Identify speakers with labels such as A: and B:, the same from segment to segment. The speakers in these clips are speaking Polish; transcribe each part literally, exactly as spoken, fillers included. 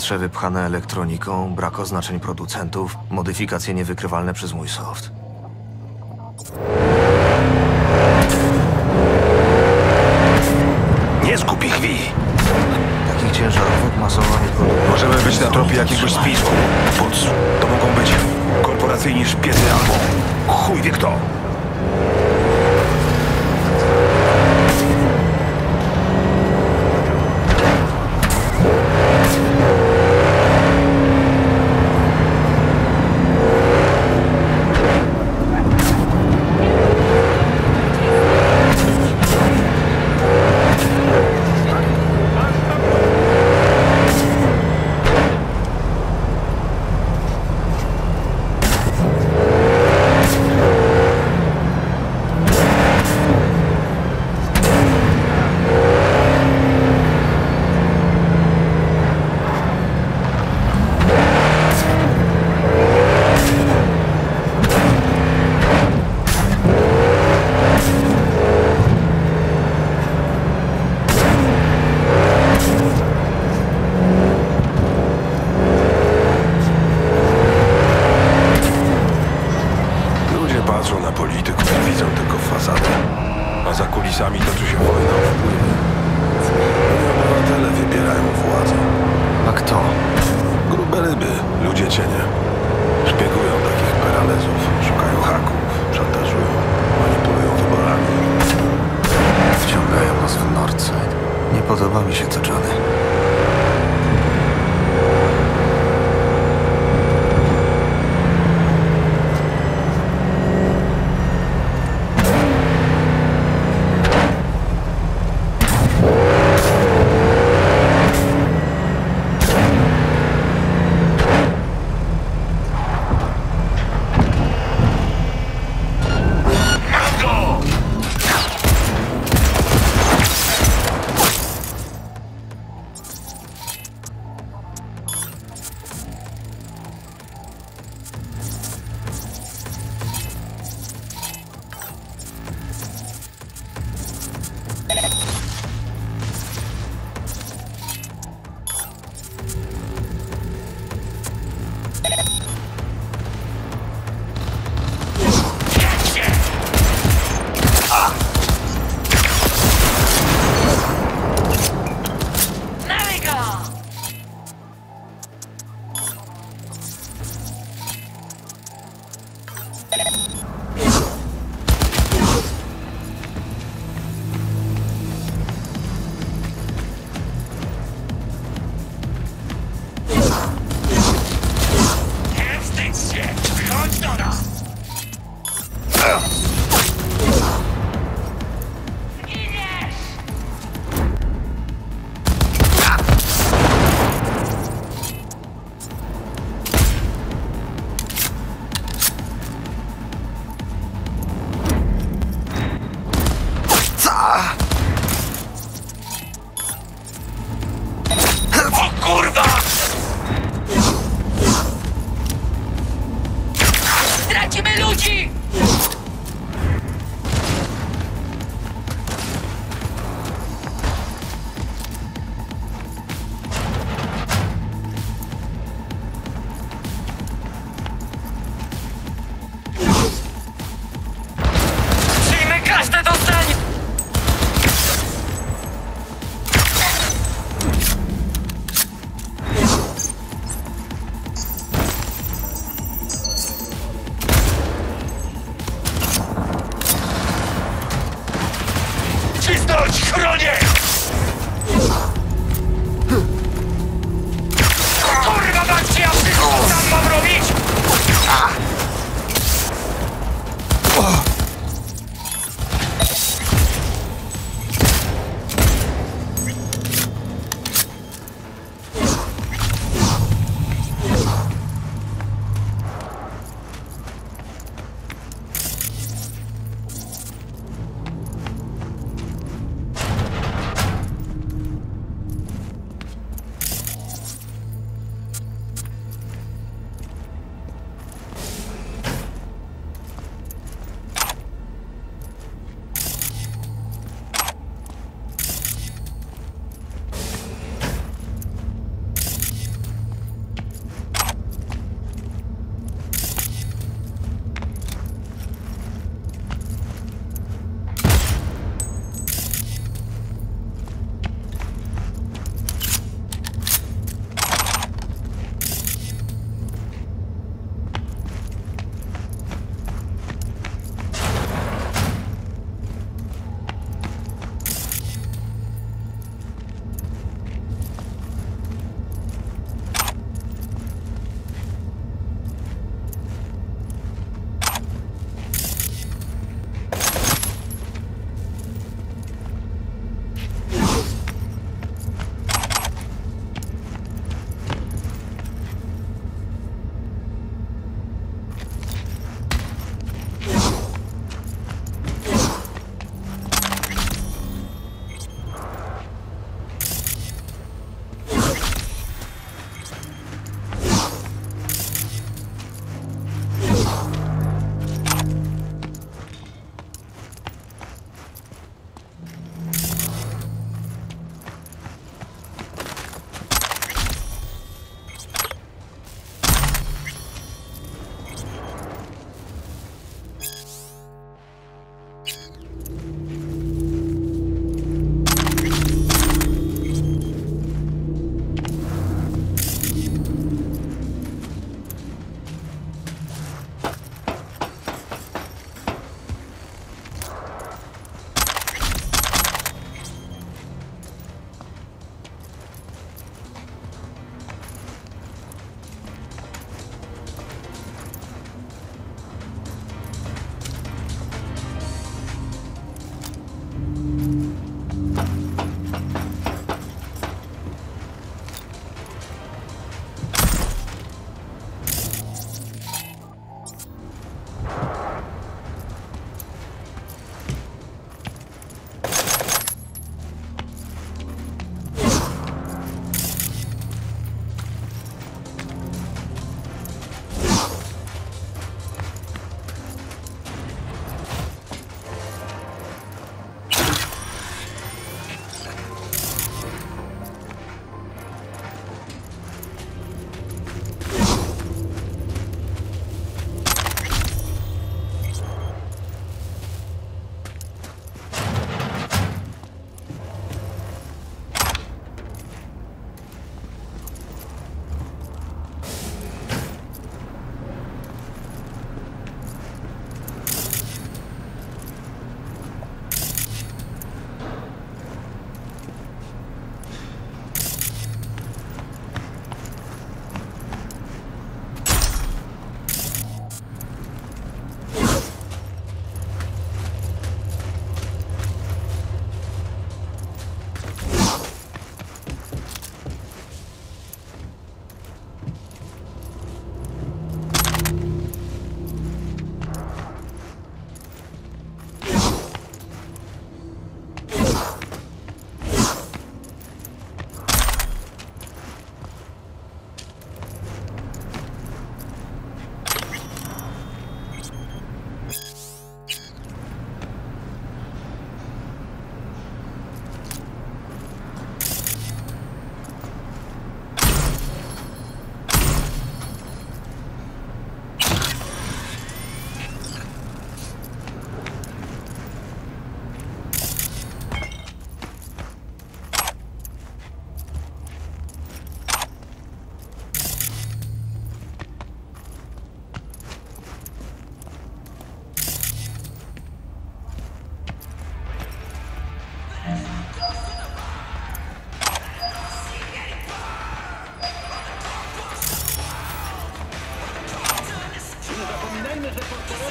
A: wnętrze wypchane elektroniką, brak oznaczeń producentów, modyfikacje niewykrywalne przez mój soft.
B: Nie zgub ich, Wi!
A: Takich ciężarówek masowo nie produkuje.
B: Możemy być na tropie jakiegoś spisu. Puc. To mogą być korporacyjni szpiedzy albo chuj wie kto.
A: Podoba mi się to, Johnny.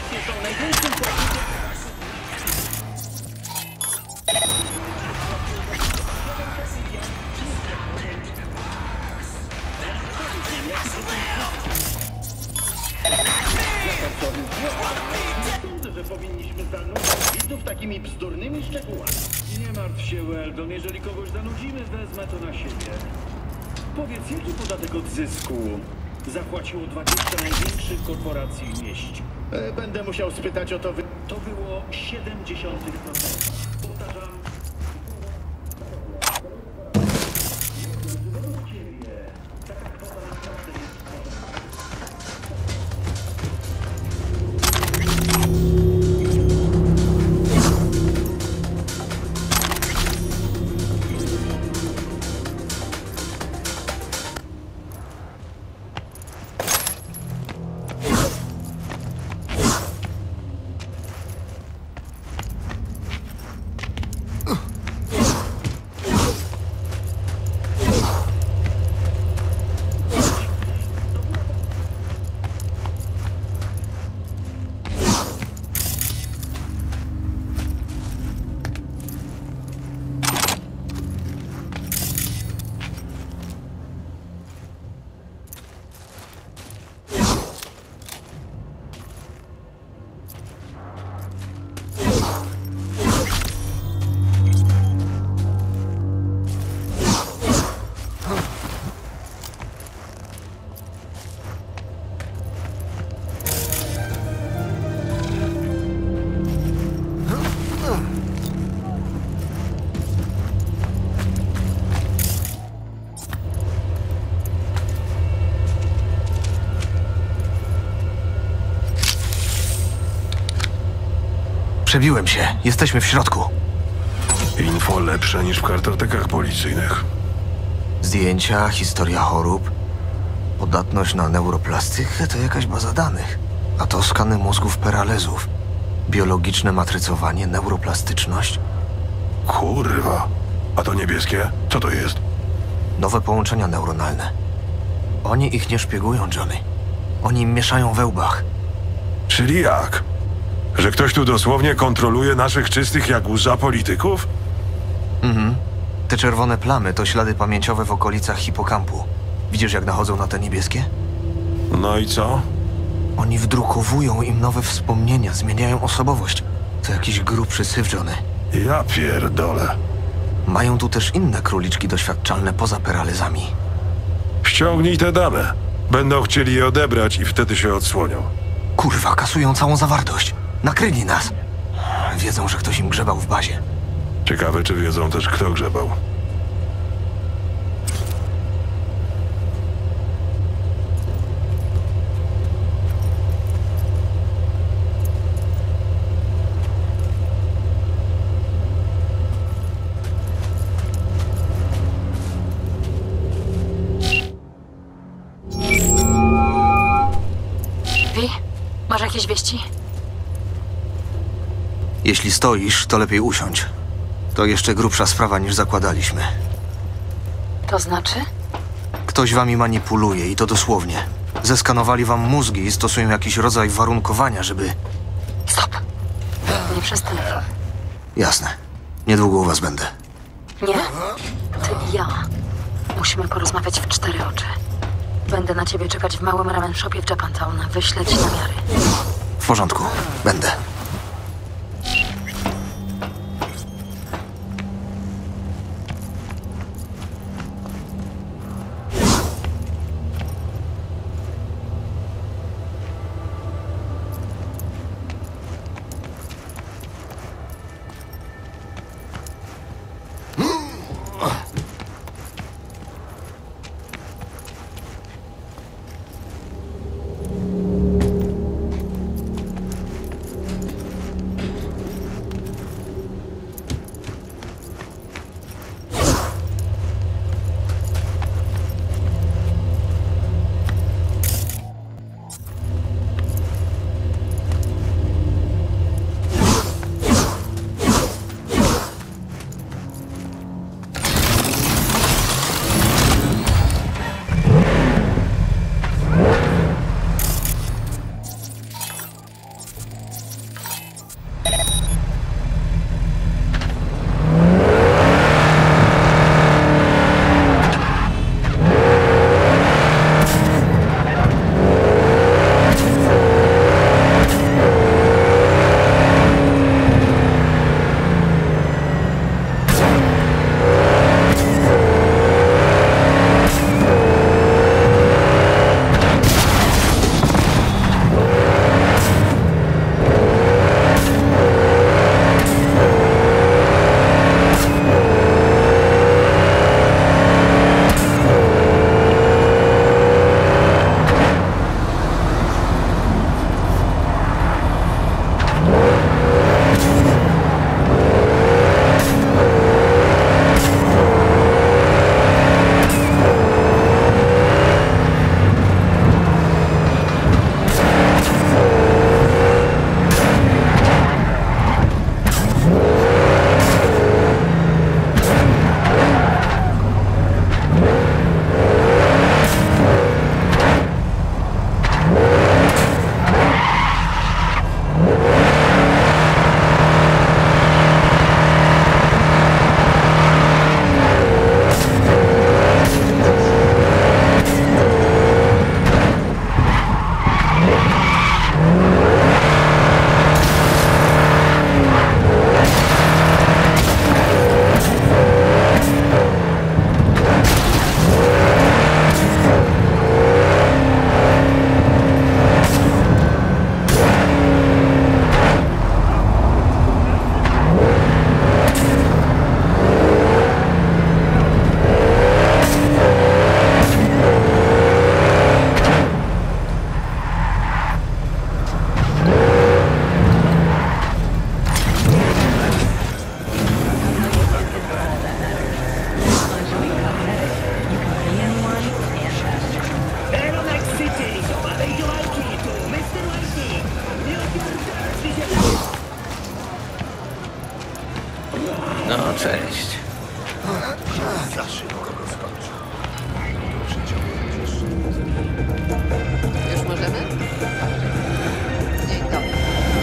C: Sądzę, że powinniśmy zanudzić widzów takimi bzdurnymi szczegółami. Nie martw się, Weldon. Jeżeli kogoś zanudzimy, wezmę to na siebie. Powiedz, jaki podatek od zysku zapłaciło dwadzieścia największych korporacji w mieście? E, Będę musiał spytać o to. Wy... To było siedemdziesiąt procent. Powtarzam.
A: Przebiłem się. Jesteśmy w środku.
B: Info lepsze niż w kartotekach policyjnych.
A: Zdjęcia, historia chorób, podatność na neuroplastykę to jakaś baza danych. A to skany mózgów peralezów. Biologiczne matrycowanie, neuroplastyczność.
B: Kurwa. A to niebieskie? Co to jest?
A: Nowe połączenia neuronalne. Oni ich nie szpiegują, Johnny. Oni im mieszają we łbach.
B: Czyli jak? Że ktoś tu dosłownie kontroluje naszych czystych jak łza polityków?
A: Mhm. Te czerwone plamy to ślady pamięciowe w okolicach hipokampu. Widzisz, jak nachodzą na te niebieskie?
B: No i co?
A: Oni wdrukowują im nowe wspomnienia, zmieniają osobowość. To jakiś grubszy syf, Johnny.
B: Ja pierdolę.
A: Mają tu też inne króliczki doświadczalne poza peralezami.
B: Ściągnij te dane. Będą chcieli je odebrać i wtedy się odsłonią.
A: Kurwa, kasują całą zawartość. Nakryli nas. Wiedzą, że ktoś im grzebał w bazie.
B: Ciekawe, czy wiedzą też, kto grzebał.
D: Wi, masz jakieś wieści?
A: Jeśli stoisz, to lepiej usiądź. To jeszcze grubsza sprawa niż zakładaliśmy.
D: To znaczy?
A: Ktoś wami manipuluje i to dosłownie. Zeskanowali wam mózgi i stosują jakiś rodzaj warunkowania, żeby...
D: Stop. Nie przestań.
A: Jasne. Niedługo u was będę.
D: Nie? Ty i ja. Musimy porozmawiać w cztery oczy. Będę na ciebie czekać w małym ramen shopie w Japantown. Wyślę ci namiary.
A: W porządku. Będę.
E: No, cześć.
F: Już możemy? Dzień dobry.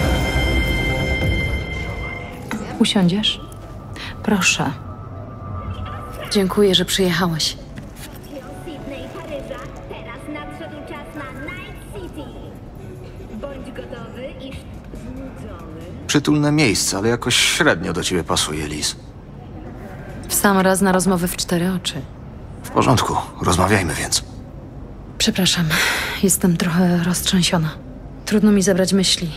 D: Usiądziesz? Proszę. Dziękuję, że przyjechałeś.
G: Sydney i Paryża. Teraz nadszedł czas na Night City. Bądź gotowy i znudzony.
A: Przytulne miejsce, ale jakoś średnio do ciebie pasuje, Liz.
D: W sam raz na rozmowę w cztery oczy.
A: W porządku, rozmawiajmy więc.
D: Przepraszam, jestem trochę roztrzęsiona. Trudno mi zebrać myśli.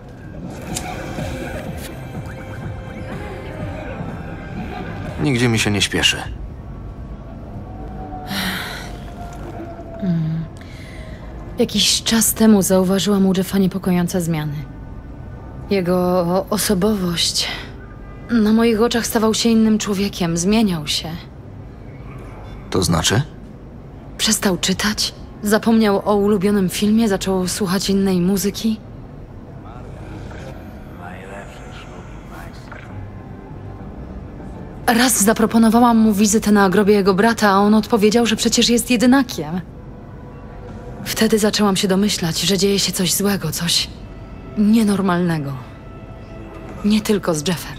A: Nigdzie mi się nie śpieszy.
D: Jakiś czas temu zauważyłam u Jeffa niepokojące zmiany. Jego osobowość na moich oczach stawał się innym człowiekiem, zmieniał się.
A: To znaczy?
D: Przestał czytać, zapomniał o ulubionym filmie, zaczął słuchać innej muzyki. Raz zaproponowałam mu wizytę na grobie jego brata, a on odpowiedział, że przecież jest jedynakiem. Wtedy zaczęłam się domyślać, że dzieje się coś złego, coś nienormalnego. Nie tylko z Jeffem.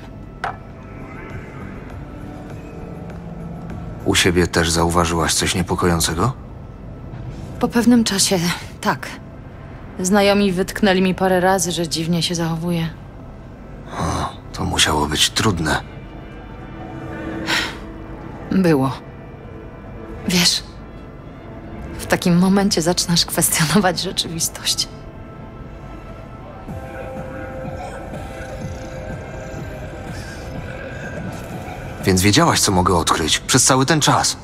A: U siebie też zauważyłaś coś niepokojącego?
D: Po pewnym czasie, tak. Znajomi wytknęli mi parę razy, że dziwnie się zachowuje.
A: To musiało być trudne.
D: Było. Wiesz, w takim momencie zaczynasz kwestionować rzeczywistość.
A: Więc wiedziałaś, co mogę odkryć przez cały ten czas.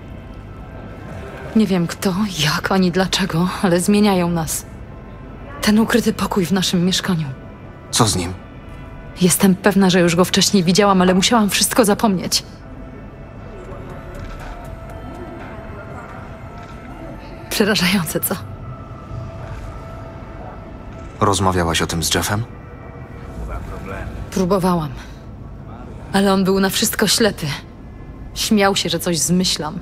D: Nie wiem kto, jak, ani dlaczego, ale zmieniają nas. Ten ukryty pokój w naszym mieszkaniu.
A: Co z nim?
D: Jestem pewna, że już go wcześniej widziałam, ale musiałam wszystko zapomnieć. Przerażające, co?
A: Rozmawiałaś o tym z Jeffem?
D: Próbowałam. Ale on był na wszystko ślepy. Śmiał się, że coś zmyślam.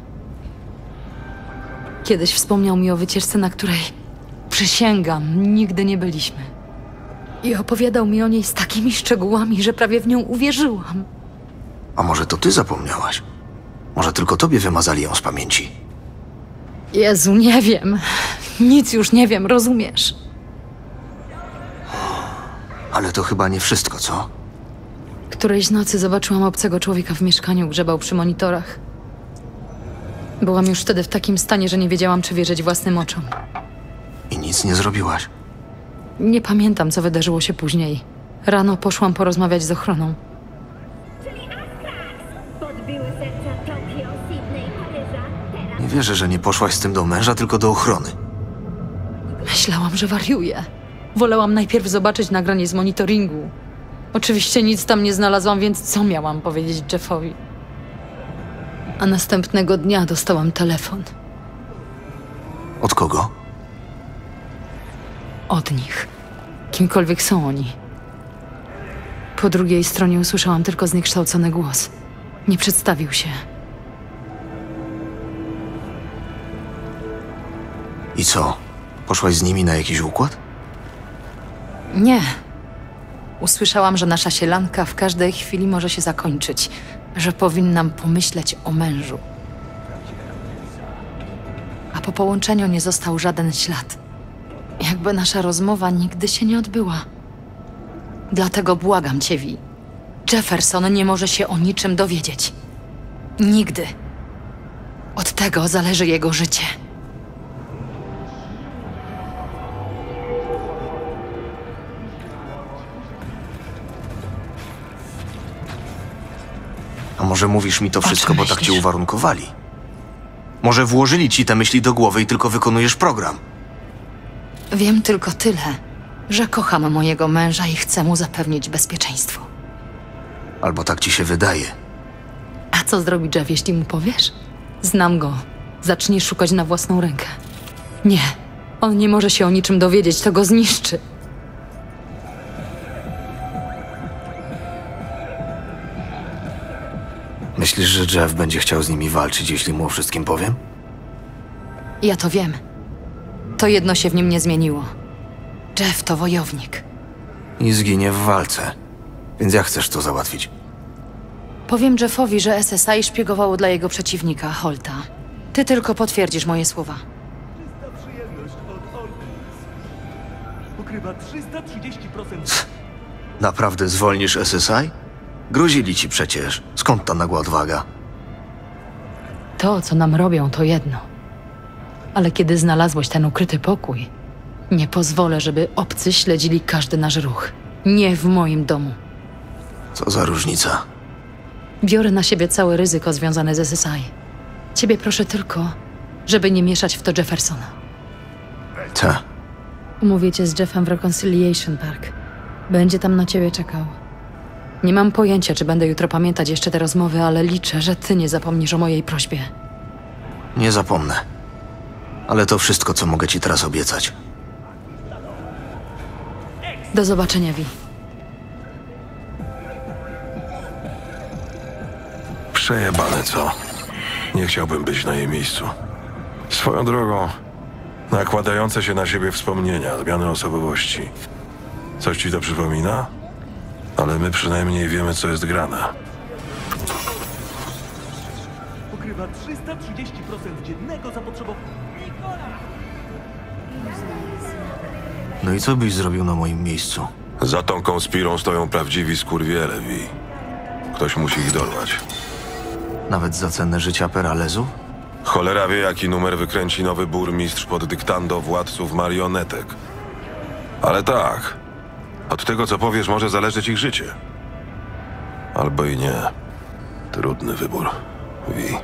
D: Kiedyś wspomniał mi o wycieczce, na której, przysięgam, nigdy nie byliśmy. I opowiadał mi o niej z takimi szczegółami, że prawie w nią uwierzyłam.
A: A może to ty zapomniałaś? Może tylko tobie wymazali ją z pamięci?
D: Jezu, nie wiem. Nic już nie wiem, rozumiesz?
A: Ale to chyba nie wszystko, co?
D: Którejś nocy zobaczyłam obcego człowieka w mieszkaniu, grzebał przy monitorach. Byłam już wtedy w takim stanie, że nie wiedziałam, czy wierzyć własnym oczom.
A: I nic nie zrobiłaś?
D: Nie pamiętam, co wydarzyło się później. Rano poszłam porozmawiać z ochroną.
G: Czyli Astrax. Podbiły serca Tokio, Sydney i Paryża. Teraz
A: Nie wierzę, że nie poszłaś z tym do męża, tylko do ochrony.
D: Myślałam, że wariuję. Wolałam najpierw zobaczyć nagranie z monitoringu. Oczywiście nic tam nie znalazłam, więc co miałam powiedzieć Jeffowi? A następnego dnia dostałam telefon.
A: Od kogo?
D: Od nich. Kimkolwiek są oni. Po drugiej stronie usłyszałam tylko zniekształcony głos. Nie przedstawił się.
A: I co? Poszłaś z nimi na jakiś układ?
D: Nie. Usłyszałam, że nasza sielanka w każdej chwili może się zakończyć, że powinnam pomyśleć o mężu. A po połączeniu nie został żaden ślad. Jakby nasza rozmowa nigdy się nie odbyła. Dlatego błagam cię, Vi. Jefferson nie może się o niczym dowiedzieć. Nigdy. Od tego zależy jego życie.
A: A może mówisz mi to wszystko, bo tak cię
D: myślisz?
A: uwarunkowali? Może włożyli ci te myśli do głowy i tylko wykonujesz program?
D: Wiem tylko tyle, że kocham mojego męża i chcę mu zapewnić bezpieczeństwo.
A: Albo tak ci się wydaje.
D: A co zrobi Jeff, jeśli mu powiesz? Znam go. Zacznie szukać na własną rękę. Nie. On nie może się o niczym dowiedzieć, to go zniszczy.
A: Myślisz, że Jeff będzie chciał z nimi walczyć, jeśli mu o wszystkim powiem?
D: Ja to wiem. To jedno się w nim nie zmieniło. Jeff to wojownik.
A: I zginie w walce. Więc jak chcesz to załatwić?
D: Powiem Jeffowi, że S S I szpiegowało dla jego przeciwnika, Holta. Ty tylko potwierdzisz moje słowa.
E: Czysta przyjemność od Olbins. Pokrywa trzysta trzydzieści procent.
A: Naprawdę zwolnisz S S I? Grozili ci przecież. Skąd ta nagła odwaga?
D: To, co nam robią, to jedno. Ale kiedy znalazłeś ten ukryty pokój, nie pozwolę, żeby obcy śledzili każdy nasz ruch. Nie w moim domu.
A: Co za różnica?
D: Biorę na siebie całe ryzyko związane z S S I. Ciebie proszę tylko, żeby nie mieszać w to Jeffersona.
A: Ta.
D: Umówię cię z Jeffem w Reconciliation Park. Będzie tam na ciebie czekał. Nie mam pojęcia, czy będę jutro pamiętać jeszcze te rozmowy, ale liczę, że ty nie zapomnisz o mojej prośbie.
A: Nie zapomnę. Ale to wszystko, co mogę ci teraz obiecać.
D: Do zobaczenia, Vi.
B: Przejebane, co? Nie chciałbym być na jej miejscu. Swoją drogą, nakładające się na siebie wspomnienia, zmiany osobowości. Coś ci to przypomina? Ale my przynajmniej wiemy, co jest grane.
E: Pokrywa trzysta trzydzieści procent dziennego zapotrzebowania.
A: No i co byś zrobił na moim miejscu?
B: Za tą konspirą stoją prawdziwi skurwiele, Vi. Ktoś musi ich dorwać.
A: Nawet za cenę życia Peralezów?
B: Cholera wie, jaki numer wykręci nowy burmistrz pod dyktando władców marionetek. Ale tak, od tego, co powiesz, może zależeć ich życie. Albo i nie. Trudny wybór, Vi.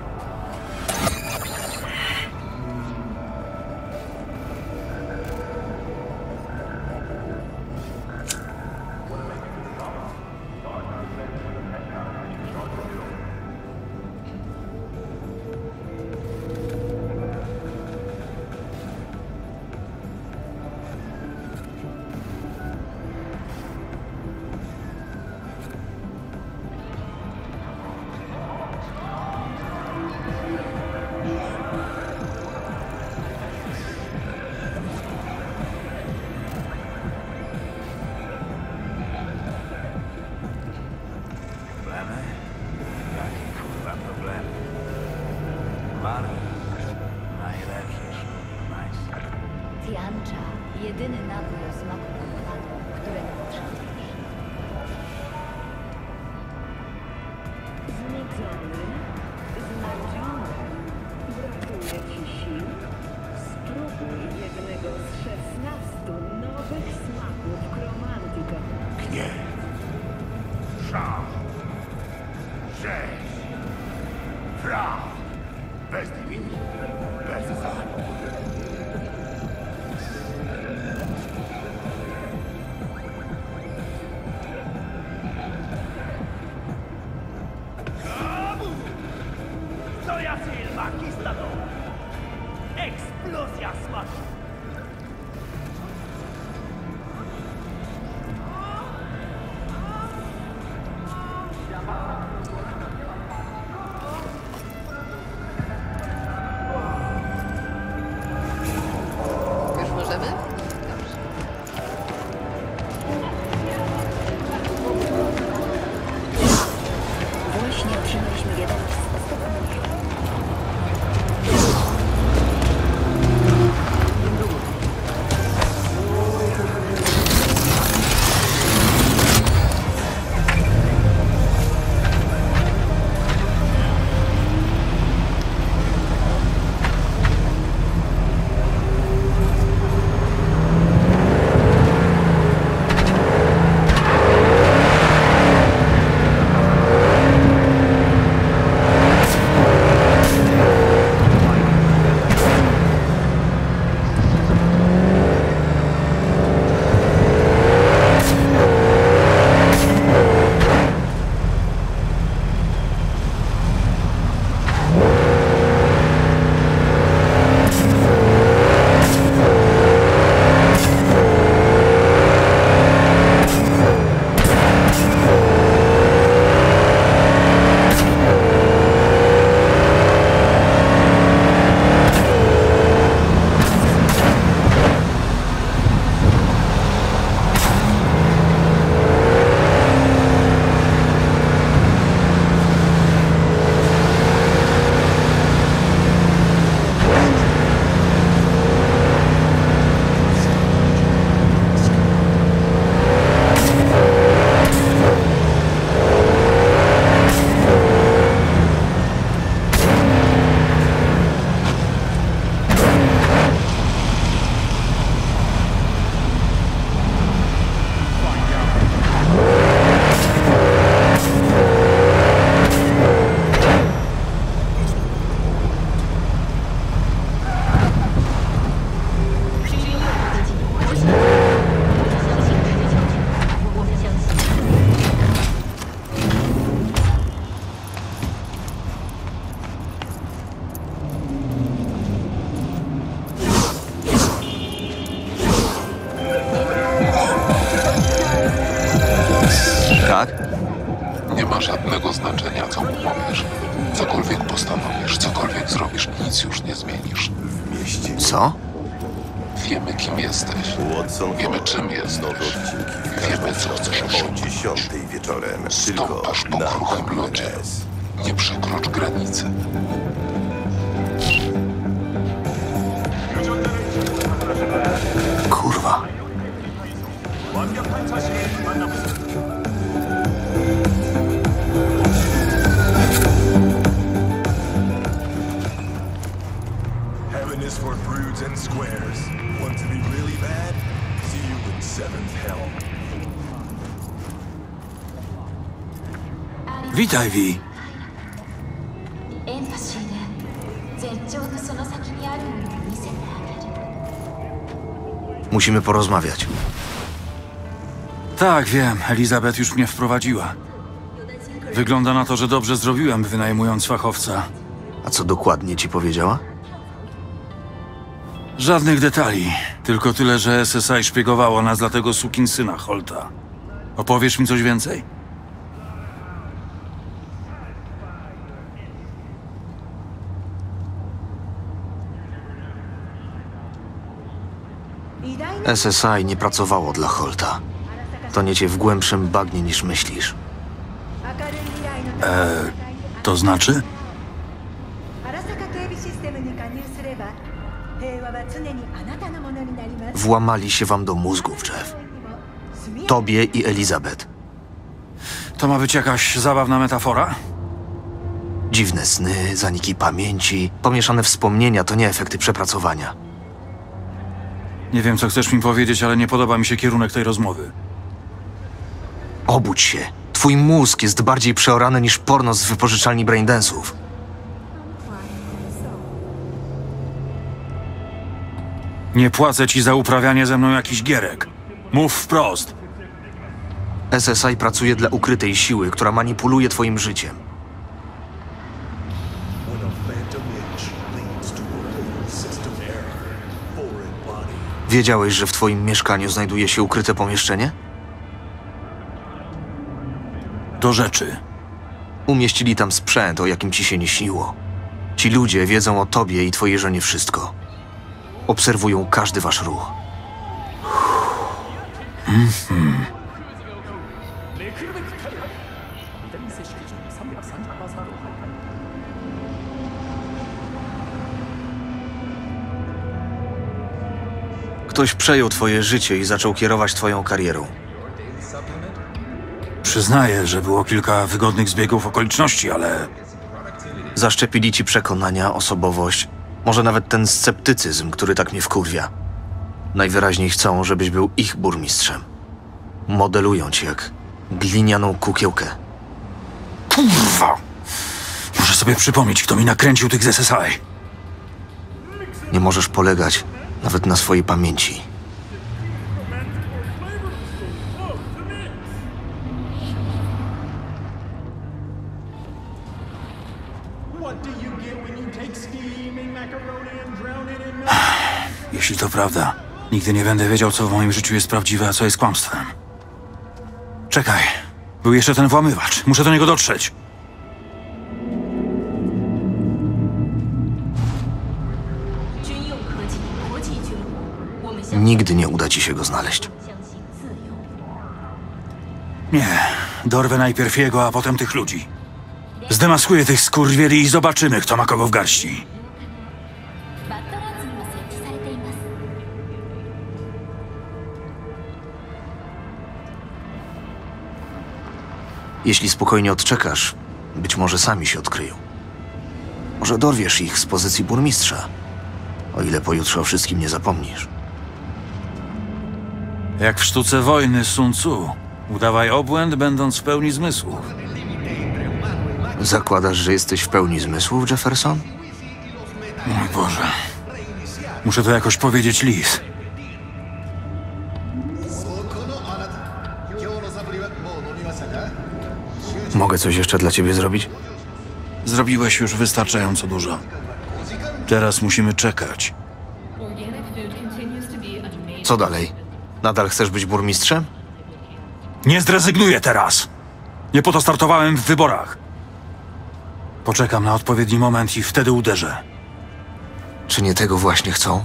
G: Tiancha, jedyny napój o smaku kokładu, którego potrzebujesz. Znudzony, zmęczony, brakuje ci sił? Spróbuj jednego z szesnastu nowych smaków Chromantica.
F: Gniew, szał, rzeź, wrach, bez limit, bez zasad.
E: Co ja silmaki staną? Eksplozja smaku.
A: tak?
H: Nie ma żadnego znaczenia, co mu powiesz. Cokolwiek postanowisz, cokolwiek zrobisz, nic już nie zmienisz.
A: Co?
H: Wiemy, kim jesteś. Wiemy, czym jesteś. Wiemy, co chcesz osiągnąć. Stąpasz po kruchym lodzie. Nie przekrocz granicy.
A: Kurwa.
F: Heaven is for broods and squares. Want to be really bad? See you in seventh hell.
E: Witaj, Vi.
I: エンパシーで絶頂のその先にあるものを見せてあげる。
A: Musimy porozmawiać.
E: Tak, wiem. Elizabeth już mnie wprowadziła. Wygląda na to, że dobrze zrobiłem, wynajmując fachowca.
A: A co dokładnie ci powiedziała?
E: Żadnych detali. Tylko tyle, że S S I szpiegowało nas dla tego sukinsyna Holta. Opowiesz mi coś więcej?
A: S S I nie pracowało dla Holta. Toniecie w głębszym bagnie niż myślisz.
E: Eee, to znaczy?
A: Włamali się wam do mózgów, Jeff. Tobie i Elizabeth.
E: To ma być jakaś zabawna metafora?
A: Dziwne sny, zaniki pamięci, pomieszane wspomnienia to nie efekty przepracowania.
E: Nie wiem, co chcesz mi powiedzieć, ale nie podoba mi się kierunek tej rozmowy.
A: Obudź się. Twój mózg jest bardziej przeorany niż porno z wypożyczalni braindance'ów.
E: Nie płacę ci za uprawianie ze mną jakichś gierek. Mów wprost.
A: S S I pracuje dla ukrytej siły, która manipuluje twoim życiem. Wiedziałeś, że w twoim mieszkaniu znajduje się ukryte pomieszczenie?
E: Do rzeczy.
A: Umieścili tam sprzęt, o jakim ci się nie śniło. Ci ludzie wiedzą o tobie i twojej żonie wszystko. Obserwują każdy wasz ruch.
E: Mhm.
A: Ktoś przejął twoje życie i zaczął kierować twoją karierą.
E: Przyznaję, że było kilka wygodnych zbiegów okoliczności, ale...
A: Zaszczepili ci przekonania, osobowość, może nawet ten sceptycyzm, który tak mnie wkurwia. Najwyraźniej chcą, żebyś był ich burmistrzem. Modelują cię jak glinianą kukiełkę.
E: Kurwa! Muszę sobie przypomnieć, kto mi nakręcił tych z S S I.
A: Nie możesz polegać nawet na swojej pamięci.
E: Jeśli to prawda, nigdy nie będę wiedział, co w moim życiu jest prawdziwe, a co jest kłamstwem. Czekaj, był jeszcze ten włamywacz. Muszę do niego dotrzeć.
A: Nigdy nie uda ci się go znaleźć.
E: Nie, dorwę najpierw jego, a potem tych ludzi. Zdemaskuję tych skurwieli i zobaczymy, kto ma kogo w garści.
A: Jeśli spokojnie odczekasz, być może sami się odkryją. Może dorwiesz ich z pozycji burmistrza, o ile pojutrze o wszystkim nie zapomnisz.
E: Jak w sztuce wojny Sun Tzu. Udawaj obłęd, będąc w pełni zmysłów.
A: Zakładasz, że jesteś w pełni zmysłów, Jefferson?
E: Mój Boże. Muszę to jakoś powiedzieć Liz.
A: Mogę coś jeszcze dla ciebie zrobić?
E: Zrobiłeś już wystarczająco dużo. Teraz musimy czekać.
A: Co dalej? Nadal chcesz być burmistrzem?
E: Nie zrezygnuję teraz! Nie po to startowałem w wyborach. Poczekam na odpowiedni moment i wtedy uderzę.
A: Czy nie tego właśnie chcą?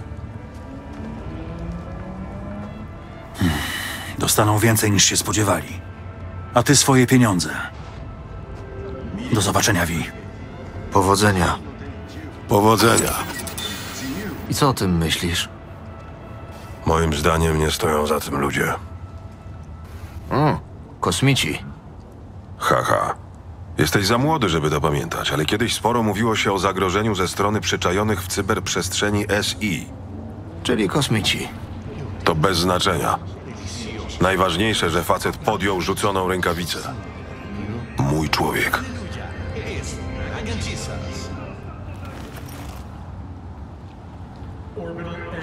E: Dostaną więcej niż się spodziewali. A ty swoje pieniądze. Do zobaczenia, Vi.
A: Powodzenia.
B: Powodzenia.
A: I co o tym myślisz?
B: Moim zdaniem nie stoją za tym ludzie.
A: Mm, kosmici.
B: Haha. Jesteś za młody, żeby to pamiętać, ale kiedyś sporo mówiło się o zagrożeniu ze strony przyczajonych w cyberprzestrzeni S I.
A: Czyli kosmici.
B: To bez znaczenia. Najważniejsze, że facet podjął rzuconą rękawicę. Mój człowiek.
C: Orbital